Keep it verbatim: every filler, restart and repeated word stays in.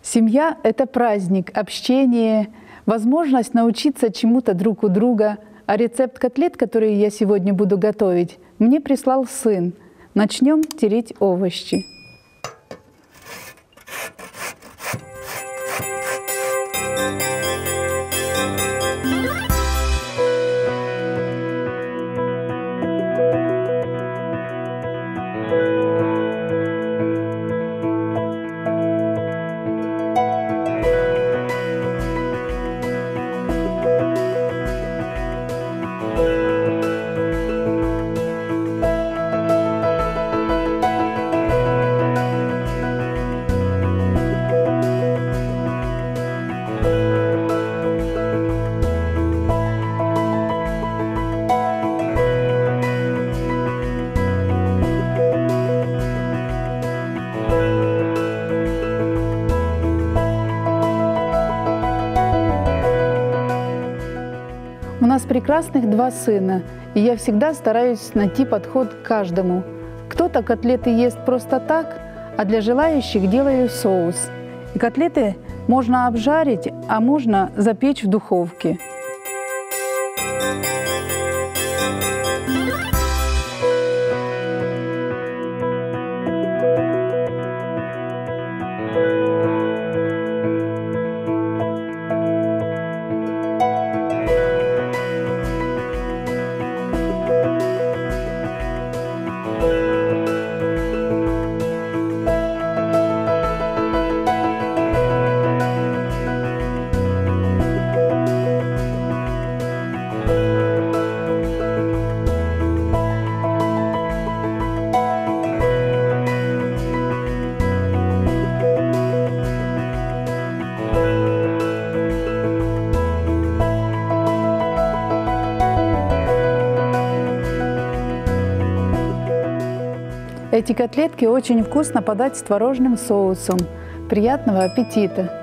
Семья — это праздник, общение, возможность научиться чему-то друг у друга. А рецепт котлет, который я сегодня буду готовить, мне прислал сын. Начнем тереть овощи. У нас прекрасных два сына, и я всегда стараюсь найти подход к каждому. Кто-то котлеты ест просто так, а для желающих делаю соус. И котлеты можно обжарить, а можно запечь в духовке. Эти котлетки очень вкусно подать с творожным соусом. Приятного аппетита!